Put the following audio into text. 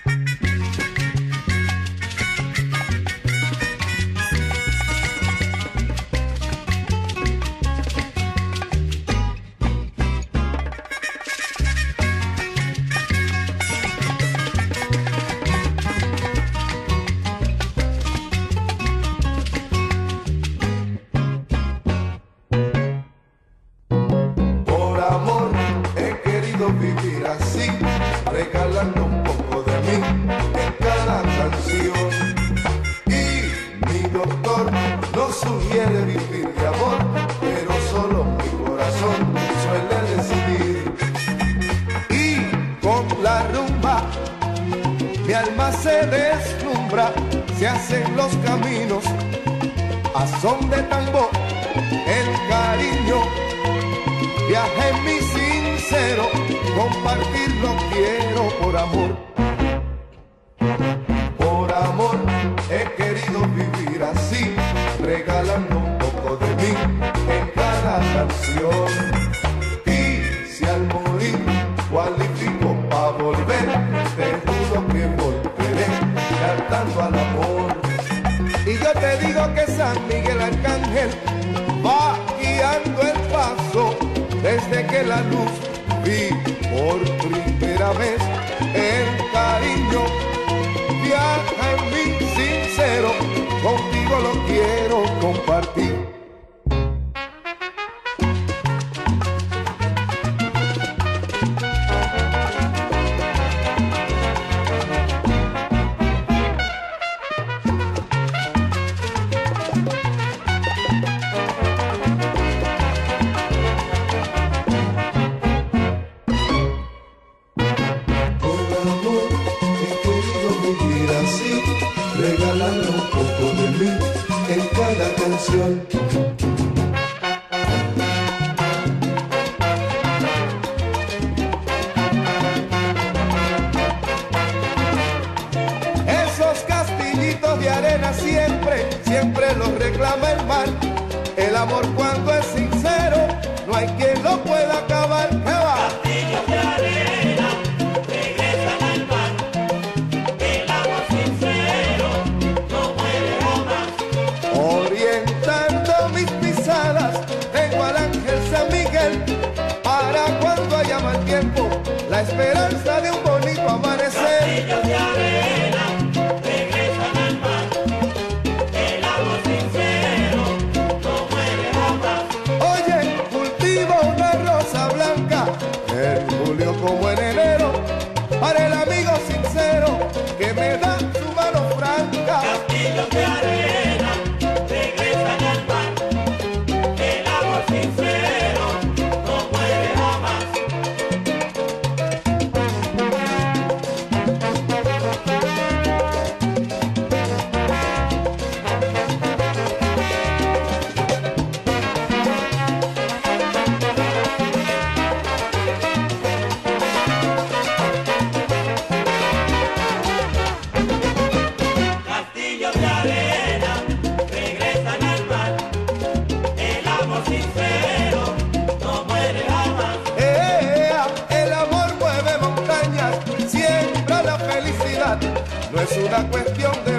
Vivir así, regalando un poco de mí en cada canción. Y mi doctor nos sugiere vivir de amor, pero solo mi corazón suele decidir. Y con la rumba mi alma se deslumbra, se hacen los caminos a son de tambor. El cariño viaja en mi sincero, compartirlo quiero por amor. Por amor he querido vivir así, regalando un poco de mí en cada canción. Y si al morir cualifico pa' volver, te juro que volveré cantando al amor. Y yo te digo que San Miguel Arcángel va guiando el paso desde que la luz vi por primera vez. El cariño viaja en mí sincero, contigo lo quiero compartir. Regalando un poco de mí en cada canción. Esos castillitos de arena siempre, siempre los reclama el mar. El amor cuando es sincero, no hay quien lo pueda acabar. ¿Qué va? Castillos de arena regresan al mar. El amor sincero no muere jamás. Orientando mis pisadas, tengo al ángel San Miguel, para cuando haya mal tiempo, la esperanza de un bonito amanecer. Castillos de arena regresan al mar. El amor sincero no muere jamás. Oye, cultivo una rosa blanca, en julio como en enero, para el amigo sincero que me da su mano franca. Castillos de arena regresan al mar. El amor sincero no muere jamás. Castillos de arena regresan al mar. El amor sincero no muere jamás. El amor mueve montañas, siembra la felicidad, no es una cuestión de